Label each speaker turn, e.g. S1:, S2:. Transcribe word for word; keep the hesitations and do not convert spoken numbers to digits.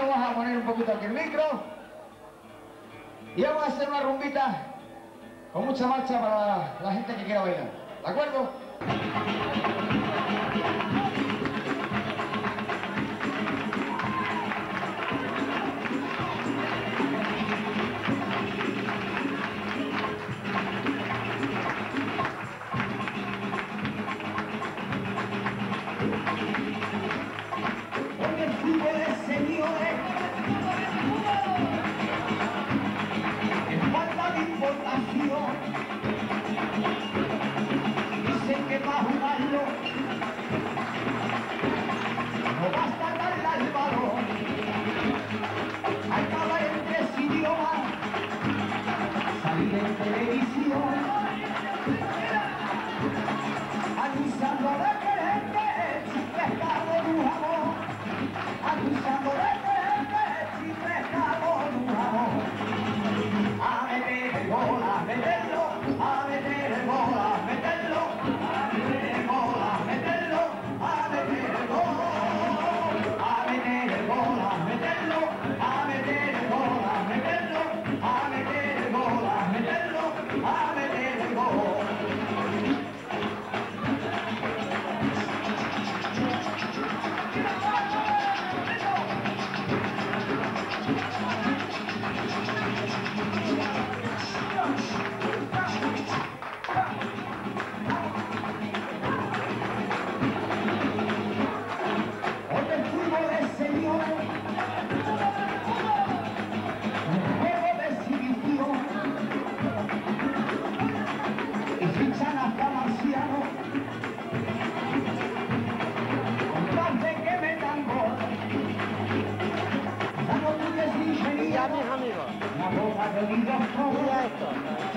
S1: lo vamos a poner un poquito aquí el micro. Y vamos a hacer una rumbita con mucha marcha para la gente que quiera bailar. ¿De acuerdo?
S2: Dicen que para jugarlo no basta darle al balón, hay que hablar en tres idiomas, salir en televisión, anunciando de quererte si pescado de un jamón, anunciando de quererte si pescado de un jamón. A meter el gol, a meterlo, a meter el gol, a meterlo, a meter el gol, a meterlo, a meter el gol, a meter el gol, a meterlo, a meter el gol, a meterlo, a meter el gol, a meterlo, a meter el gol.
S3: Ya, mis amigos. Mira esto.